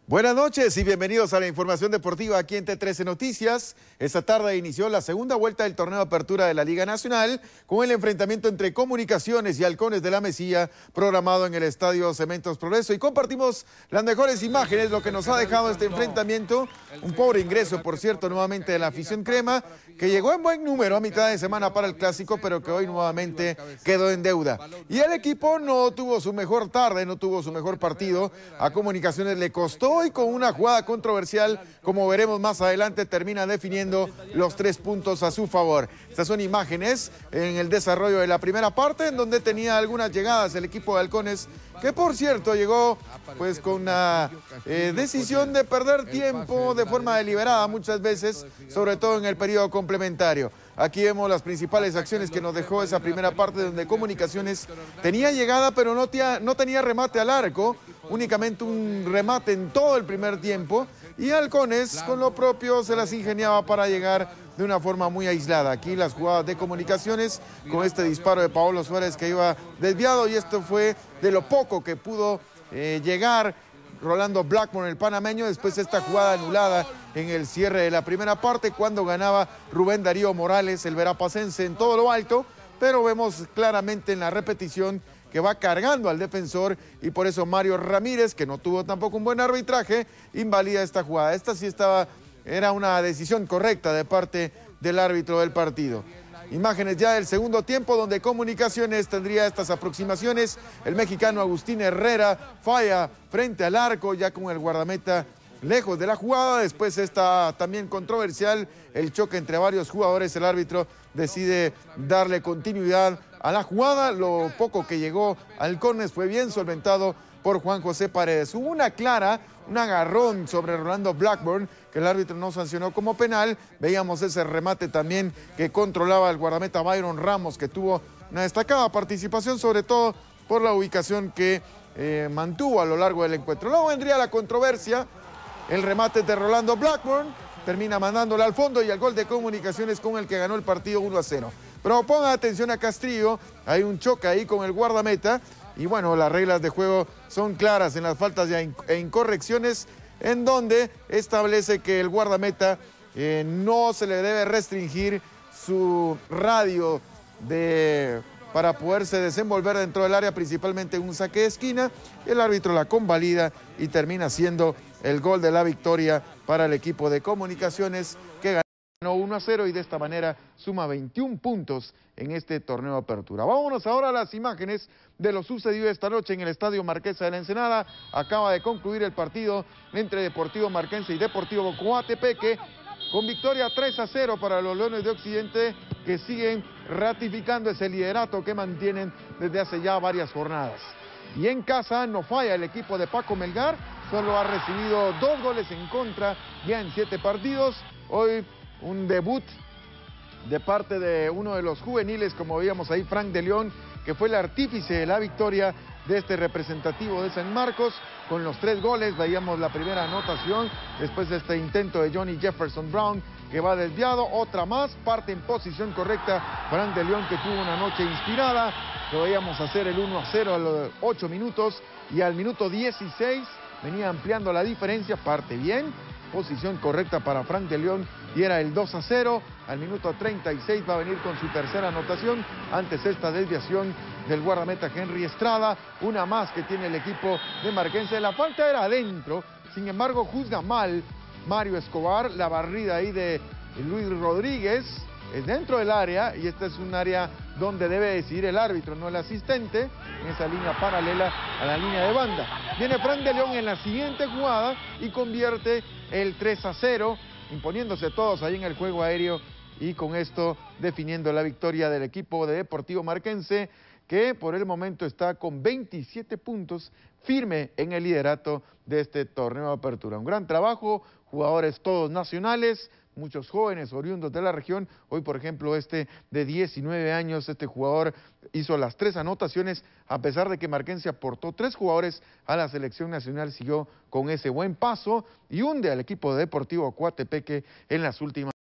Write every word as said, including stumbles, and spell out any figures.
Buenas noches y bienvenidos a la información deportiva aquí en T trece Noticias. Esta tarde inició la segunda vuelta del torneo de apertura de la Liga Nacional con el enfrentamiento entre Comunicaciones y Halcones de la Mesilla programado en el Estadio Cementos Progreso, y compartimos las mejores imágenes, lo que nos ha dejado este enfrentamiento. Un pobre ingreso, por cierto, nuevamente de la afición crema, que llegó en buen número a mitad de semana para el Clásico, pero que hoy nuevamente quedó en deuda. Y el equipo no tuvo su mejor tarde, no tuvo su mejor partido. A Comunicaciones le costó, y con una jugada controversial, como veremos más adelante, termina definiendo los tres puntos a su favor. Estas son imágenes en el desarrollo de la primera parte, en donde tenía algunas llegadas el equipo de Halcones, que por cierto llegó pues con una eh, decisión de perder tiempo de forma deliberada muchas veces, sobre todo en el periodo complementario. Aquí vemos las principales acciones que nos dejó esa primera parte, donde Comunicaciones tenía llegada pero no, tía, no tenía remate al arco, únicamente un remate en todo el primer tiempo, y Halcones con lo propio se las ingeniaba para llegar de una forma muy aislada. Aquí las jugadas de Comunicaciones con este disparo de Paolo Suárez que iba desviado, y esto fue de lo poco que pudo eh, llegar Rolando Blackmon, el panameño, después de esta jugada anulada en el cierre de la primera parte, cuando ganaba Rubén Darío Morales, el verapacense, en todo lo alto, pero vemos claramente en la repetición que va cargando al defensor, y por eso Mario Ramírez, que no tuvo tampoco un buen arbitraje, invalida esta jugada. Esta sí estaba, era una decisión correcta de parte del árbitro del partido. Imágenes ya del segundo tiempo, donde Comunicaciones tendría estas aproximaciones. El mexicano Agustín Herrera falla frente al arco, ya con el guardameta lejos de la jugada. Después está también controversial el choque entre varios jugadores. El árbitro decide darle continuidad a la jugada. Lo poco que llegó al córner fue bien solventado por Juan José Paredes. Hubo una clara, un agarrón sobre Rolando Blackburn, que el árbitro no sancionó como penal. Veíamos ese remate también que controlaba el guardameta Byron Ramos, que tuvo una destacada participación, sobre todo por la ubicación que eh, mantuvo a lo largo del encuentro. Luego vendría la controversia, el remate de Rolando Blackburn, termina mandándole al fondo, y el gol de Comunicaciones con el que ganó el partido uno a cero. Pero pongan atención a Castrillo, hay un choque ahí con el guardameta, y bueno, las reglas de juego son claras en las faltas e incorrecciones, en donde establece que el guardameta eh, no se le debe restringir su radio de, para poderse desenvolver dentro del área, principalmente en un saque de esquina. El árbitro la convalida y termina siendo el gol de la victoria para el equipo de Comunicaciones, que ganó uno a cero y de esta manera suma veintiún puntos en este torneo de apertura. Vámonos ahora a las imágenes de lo sucedido esta noche en el Estadio Marquesa de la Ensenada. Acaba de concluir el partido entre Deportivo Marquense y Deportivo Coatepeque, con victoria tres a cero para los Leones de Occidente, que siguen ratificando ese liderato que mantienen desde hace ya varias jornadas. Y en casa no falla el equipo de Paco Melgar, solo ha recibido dos goles en contra ya en siete partidos. Hoy un debut de parte de uno de los juveniles, como veíamos ahí, Frank de León, que fue el artífice de la victoria de este representativo de San Marcos, con los tres goles. Veíamos la primera anotación, después de este intento de Johnny Jefferson Brown, que va desviado, otra más, parte en posición correcta Frank de León, que tuvo una noche inspirada. Lo veíamos hacer el uno a cero a los ocho minutos, y al minuto dieciséis venía ampliando la diferencia, parte bien, posición correcta para Frank de León, y era el dos a cero. Al minuto treinta y seis va a venir con su tercera anotación, antes esta desviación del guardameta Henry Estrada, una más que tiene el equipo de Marquense. La falta era adentro, sin embargo juzga mal Mario Escobar, la barrida ahí de Luis Rodríguez es dentro del área, y esta es un área donde debe decidir el árbitro, no el asistente, en esa línea paralela a la línea de banda. Viene Frank de León en la siguiente jugada y convierte el tres a cero, imponiéndose todos ahí en el juego aéreo, y con esto definiendo la victoria del equipo de Deportivo Marquense, que por el momento está con veintisiete puntos, firme en el liderato de este torneo de apertura. Un gran trabajo, jugadores todos nacionales, muchos jóvenes oriundos de la región. Hoy, por ejemplo, este de diecinueve años, este jugador hizo las tres anotaciones, a pesar de que Marquense aportó tres jugadores a la selección nacional, siguió con ese buen paso y hunde al equipo de Deportivo Coatepeque en las últimas.